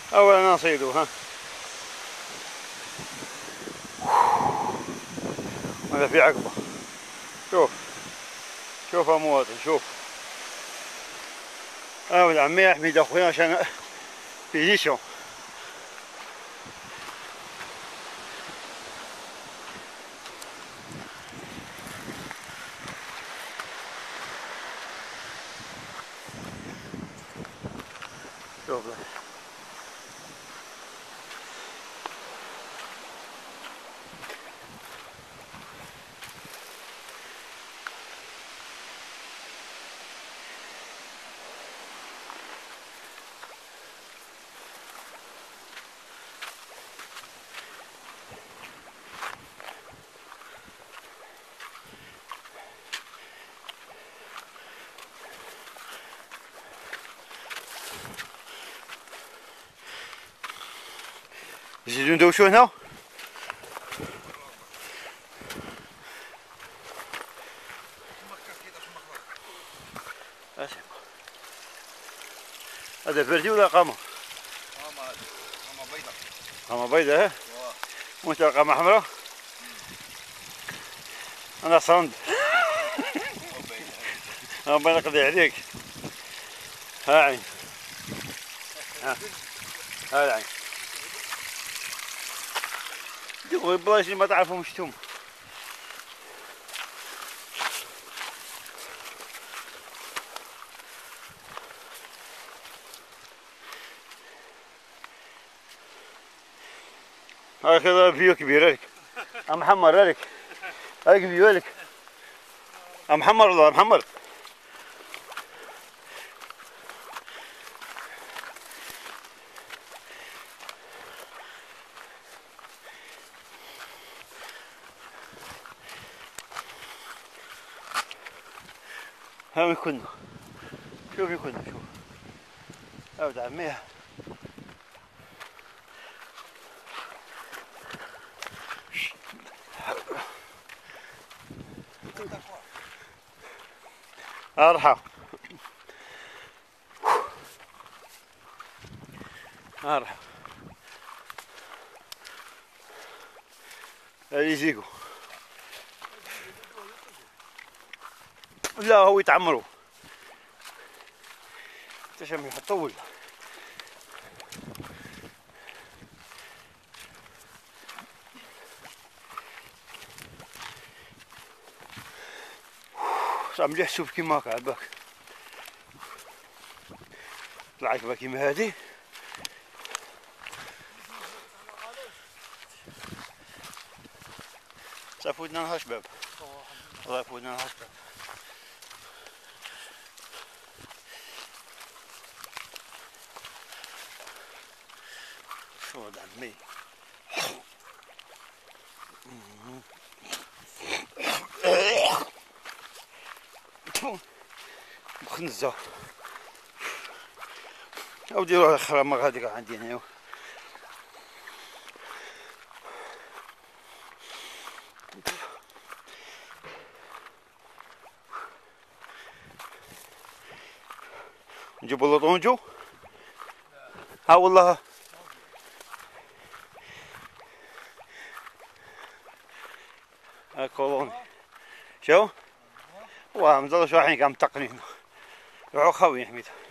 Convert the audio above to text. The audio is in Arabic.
أولا نصيده ها. هذا في عقبة. شوف شوف يا مواطن شوف. ولد عمي أحمد أخويا عشان بيجيشوا. شوف يزيدون ندوشو هنا. هذا فردي ولا قامة؟ قامة بيضاء. قامة بيضاء ها؟ وانت قامة حمراء؟ أنا صند. ربنا يقضي عليك. ها عين. ها العين. ديقوا البلايص اللي ما تعرفهم شتهم. هكذا فيو كبير لك. محمر لك. هاك فيو لك. محمر والله محمر. ها وين كنا؟ شوف وين كنا شوف. ولد عمي. ارحب. ارحب. يجيكو. لا هو يتعمروا. تشم يحطوا. مليح شوف كيما هاكا عباك. العقبة كيما هادي. فودنا لها شباب. والله فودنا لها شباب. شو ولد عمي. مخنزة. أو ديروا الخرامة هذيك عندي هنا. نجيبوا لطونجو. ها والله. كولوني. شو؟ واه مازال شو الحين قام تقنين. روحوا خوي حميد.